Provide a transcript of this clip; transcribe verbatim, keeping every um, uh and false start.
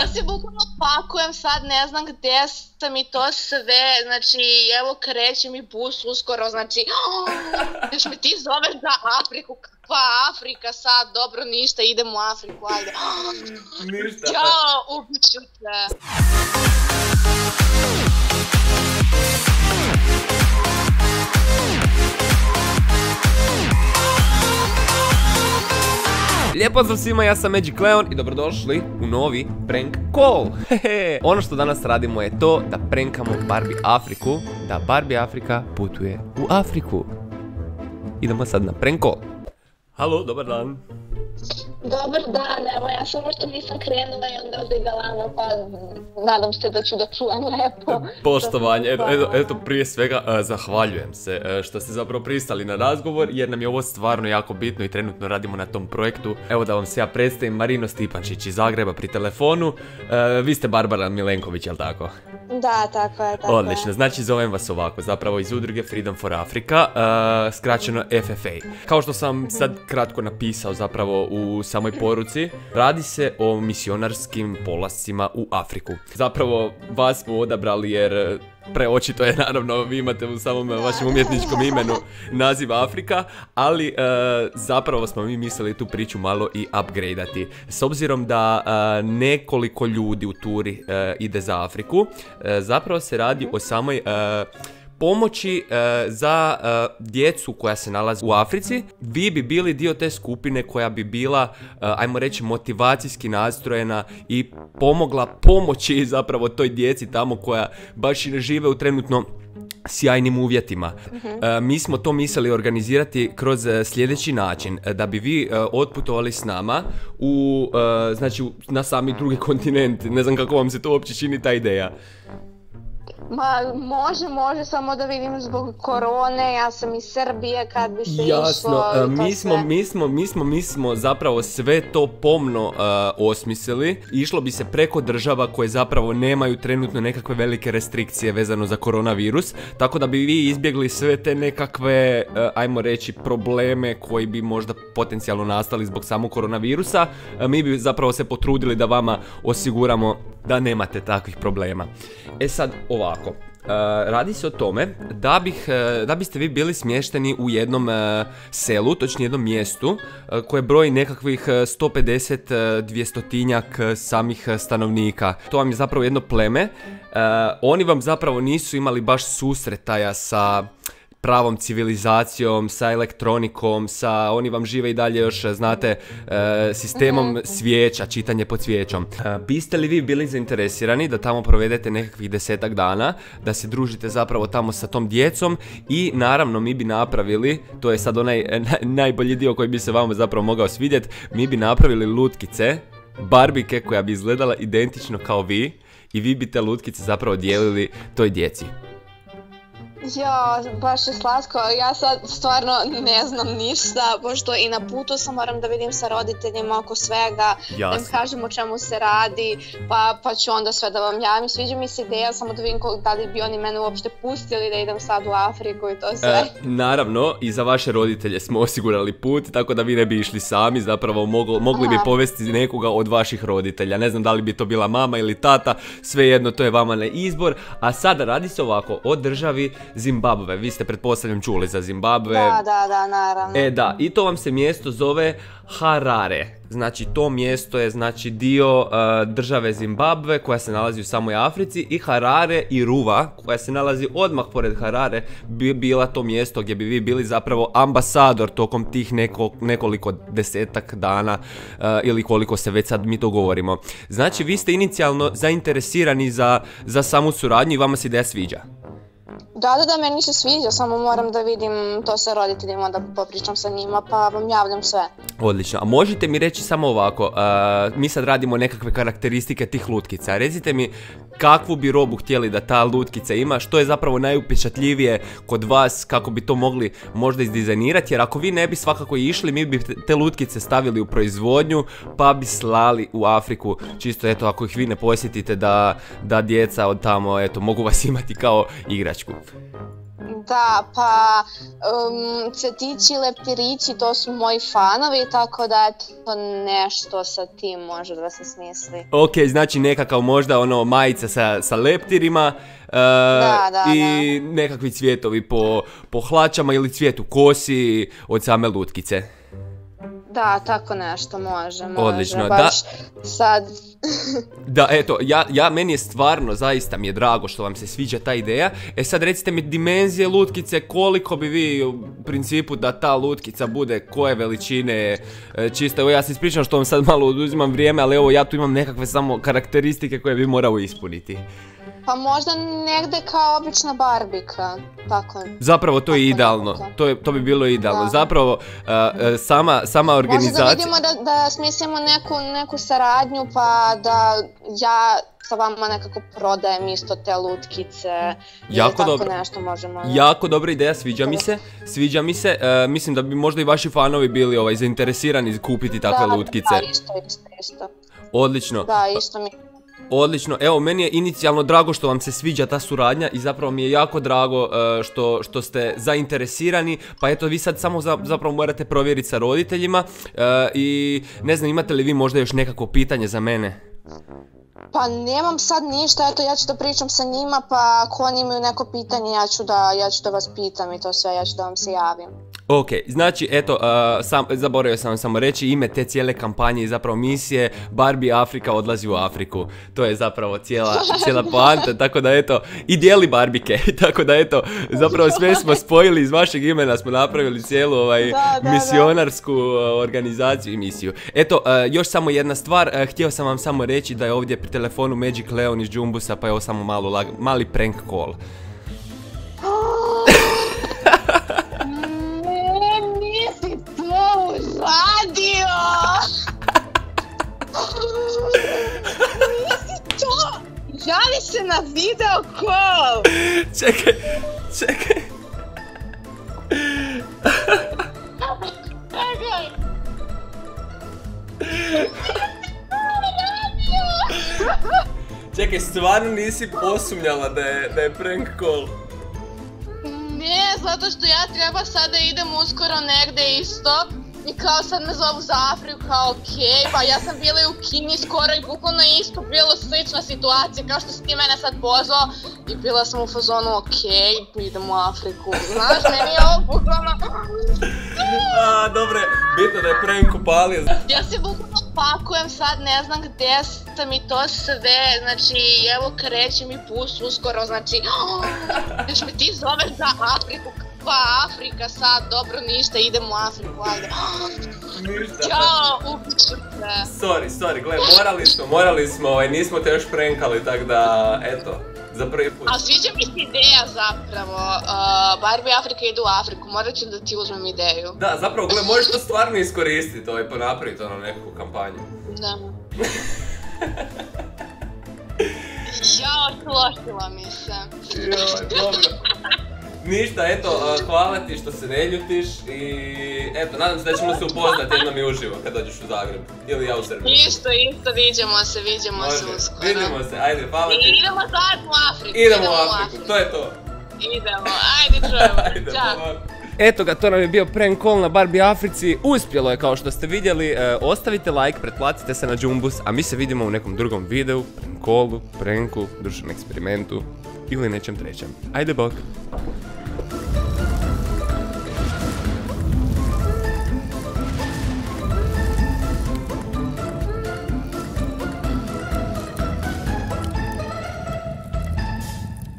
Ja se bukvalno pakujem sad, ne znam gdje sam i to sve, znači evo kreće mi bus uskoro, znači još me ti zoveš za Afriku, kakva Afrika sad, dobro ništa, idem u Afriku, ajde. Ništa. Ćao, ubiću te. Lijep pozdrav svima, ja sam Magic Leon i dobrodošli u novi prank call. Hehe. Ono što danas radimo je to da prankamo Barbie Afriku, da Barbie Afrika putuje u Afriku. Idemo sad na prank call. Halo, dobar dan. Dobar dan, evo ja samo što nisam krenula i onda odigala, pa nadam se da ću da čuvam lepo. Poštovanje, eto, eto, eto prije svega uh, zahvaljujem se uh, što ste zapravo pristali na razgovor jer nam je ovo stvarno jako bitno i trenutno radimo na tom projektu. Evo da vam se ja predstavim, Marino Stipančić iz Zagreba pri telefonu. Uh, vi ste Barbara Milenković, jel tako? Da, tako je, tako Odlično, je. znači zovem vas ovako, zapravo iz udruge Freedom for Africa, uh, skraćeno F F A. Kao što sam sad kratko napisao zapravo u samoj poruci, radi se o misionarskim polascima u Afriku. Zapravo vas smo odabrali jer preočito je, naravno, vi imate u samom vašem umjetničkom imenu naziv Afrika, ali e, zapravo smo mi mislili tu priču malo i upgradeati. S obzirom da e, nekoliko ljudi u turi e, ide za Afriku, e, zapravo se radi o samoj e, pomoći e, za e, djecu koja se nalazi u Africi. Vi bi bili dio te skupine koja bi bila, e, ajmo reći, motivacijski nastrojena i pomogla pomoći zapravo toj djeci tamo koja baš i ne žive u trenutno sjajnim uvjetima. Uh-huh. E, mi smo to mislili organizirati kroz e, sljedeći način, e, da bi vi e, otputovali s nama u, e, znači, u, na sami drugi kontinent. Ne znam kako vam se to uopće čini ta ideja. Ma može, može, samo da vidim zbog korone, ja sam iz Srbije, kad bi se Jasno, išlo uh, mi, smo, mi, smo, mi, smo, mi smo zapravo sve to pomno uh, osmislili. Išlo bi se preko država koje zapravo nemaju trenutno nekakve velike restrikcije vezano za koronavirus, tako da bi vi izbjegli sve te nekakve, uh, ajmo reći, probleme koji bi možda potencijalno nastali zbog samog koronavirusa. Uh, mi bi zapravo se potrudili da vama osiguramo da nemate takvih problema. E sad ovako, uh, radi se o tome da, bih, uh, da biste vi bili smješteni u jednom uh, selu, točnije jednom mjestu uh, koje broji nekakvih sto pedeset do dvjestotinjak samih stanovnika. To vam je zapravo jedno pleme. Uh, oni vam zapravo nisu imali baš susretaja sa pravom civilizacijom, sa elektronikom, sa, oni vam žive i dalje još, znate, e, sistemom svijeća, čitanje pod svijećom. E, biste li vi bili zainteresirani da tamo provedete nekakvih desetak dana, da se družite zapravo tamo sa tom djecom i naravno mi bi napravili, to je sad onaj naj, najbolji dio koji bi se vama zapravo mogao svidjeti, mi bi napravili lutkice, barbike koja bi izgledala identično kao vi i vi bi te lutkice zapravo dijelili toj djeci. Ja, baš je slatko, ja sad stvarno ne znam ništa, pošto i na putu sam, moram da vidim sa roditeljima oko svega, Jasne. da im kažem o čemu se radi, pa, pa ću onda sve da vam javim. Sviđa mi se ideja, samo da vidim da li bi oni mene uopšte pustili da idem sad u Afriku i to sve. E, naravno, i za vaše roditelje smo osigurali put, tako da vi ne bi išli sami, zapravo mogli, mogli bi povesti nekoga od vaših roditelja. Ne znam da li bi to bila mama ili tata, svejedno, to je vama na izbor. A sada radi se ovako o državi Zimbabve. Vi ste pretpostavljam čuli za Zimbabve. Da, da, da, naravno. E da, i to vam se mjesto zove Harare. Znači to mjesto je znači dio uh, države Zimbabve koja se nalazi u samoj Africi i Harare i Ruva koja se nalazi odmah pored Harare bi bila to mjesto gdje bi vi bili zapravo ambasador tokom tih neko, nekoliko desetak dana uh, ili koliko se već sad mi to govorimo. Znači vi ste inicijalno zainteresirani za, za samu suradnju i vama se ideja sviđa. Da, da, da, meni se sviđa, samo moram da vidim to sa roditeljima, da popričam sa njima, pa vam javljam sve. Odlično, a možete mi reći samo ovako, uh, mi sad radimo nekakve karakteristike tih lutkica, recite mi kakvu bi robu htjeli da ta lutkica ima, što je zapravo najupečatljivije kod vas, kako bi to mogli možda izdizajnirati, jer ako vi ne bi svakako išli, mi bi te lutkice stavili u proizvodnju, pa bi slali u Afriku, čisto eto, ako ih vi ne posjetite, da, da djeca od tamo, eto, mogu vas imati kao igračku. Da, pa um, cvetići i leptirići to su moji fanovi, tako da eto nešto sa tim može da se smisli. Ok, znači nekakav možda ono majica sa, sa leptirima uh, da, da, i da. nekakvi cvjetovi po, po hlačama ili cvijet u kosi od same lutkice. Da, tako nešto može, može. Odlično, baš da. Sad... Da, eto, ja, ja, meni je stvarno, zaista mi je drago što vam se sviđa ta ideja. E sad recite mi dimenzije lutkice, koliko bi vi u principu da ta lutkica bude, koje veličine, čisto, evo ja se ispričam što vam sad malo oduzimam vrijeme, ali evo ja tu imam nekakve samo karakteristike koje bi morao ispuniti. Pa možda negde kao obična barbika, tako. Zapravo to je idealno, to, je, to bi bilo idealno, da. Zapravo uh, sama, sama organizacija... Možda da vidimo da, da smislimo neku, neku saradnju pa da ja sa vama nekako prodajem isto te lutkice jako ili tako dobro. Nešto možemo... Jako dobra ideja, sviđa mi se, sviđa mi se, uh, mislim da bi možda i vaši fanovi bili ovaj, zainteresirani kupiti takve da, lutkice. Da, isto, isto, isto. Odlično. Da, isto mi... Odlično, evo meni je inicijalno drago što vam se sviđa ta suradnja i zapravo mi je jako drago uh, što, što ste zainteresirani, pa eto vi sad samo za, zapravo morate provjeriti sa roditeljima uh, i ne znam imate li vi možda još nekako pitanje za mene? Pa nemam sad ništa, eto ja ću da pričam sa njima pa ako oni imaju neko pitanje ja ću da, ja ću da vas pitam i to sve, ja ću da vam se javim. Ok, znači eto, uh, sam, zaboravio sam vam samo reći ime te cijele kampanje i zapravo misije Barbie Afrika odlazi u Afriku. To je zapravo cijela, cijela poanta, tako da eto, i dijeli barbike, tako da eto, zapravo sve smo spojili iz vašeg imena, smo napravili cijelu ovaj da, da, misionarsku uh, organizaciju i misiju. Eto, uh, još samo jedna stvar, uh, htio sam vam samo reći da je ovdje pri telefonu Magic Leon iz Jumbusa, pa evo samo malo lag, mali prank call. Radio! Nisi to! Javi se na video call! Čekaj, čekaj. Čekaj! Čekaj, stvarno nisi posumnjala da je, da je prank call? Ne, zato što ja treba sad da idem uskoro negde isto. I kao sad me zovu za Afriku, kao okej, okay, pa ja sam bila i u Kini skoro i bukvalno isto bilo slična situacija kao što si ti mene sad pozvao i bila sam u fazonu okej, okay, idem u Afriku, znaš, meni je ovo bukvalno... A, dobre, bitno da je prank upalio. Ja se bukvalno pakujem sad, ne znam gdje sam i to sve, znači evo kreće mi bus uskoro, znači još me ti zoveš za Afriku. Pa Afrika sad, dobro ništa, idemo u Afriku, ajde. Ništa. Ćao, ubiću se. Sorry, sorry, gle, morali smo, morali smo, ovaj, nismo te još prankali, tak da, eto, za prvi put. A sviđa mi se ideja zapravo, uh, Barbie Afrika ide u Afriku, morat ću da ti uzmem ideju. Da, zapravo, gle, možeš to stvarno iskoristiti, ovaj, pa napraviti ono neku kampanju. Da. Jao, složila mi se. Joj, dobro. Ništa, eto, hvala ti što se ne ljutiš i eto, nadam se da ćemo se upoznati jednom i uživo kad dođeš u Zagreb ili ja u Srbiju. Isto, isto, viđemo se, viđemo Može, se uskoro. vidimo se, ajde, hvala ti. I idemo zajedno u Afriku. Idemo, idemo u Afriku, Afriku, to je to. Idemo, ajde čujemo, ajde, čao. Eto ga, to nam je bio prank call na Barbie Africi, uspjelo je kao što ste vidjeli, e, ostavite like, pretplatite se na Jumbus, a mi se vidimo u nekom drugom videu, prank callu, pranku, društvenom eksperimentu ili nečem trećem. Ajde, bok!